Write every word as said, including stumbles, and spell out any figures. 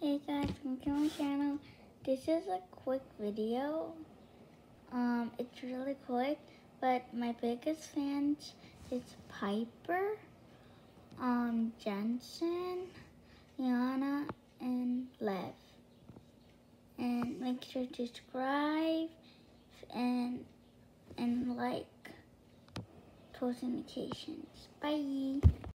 Hey guys, welcome to my channel. This is a quick video. Um, it's really quick, but my biggest fans is Piper, um, Jensen, Liana, and Lev. And make sure to subscribe and and like post notifications. Bye.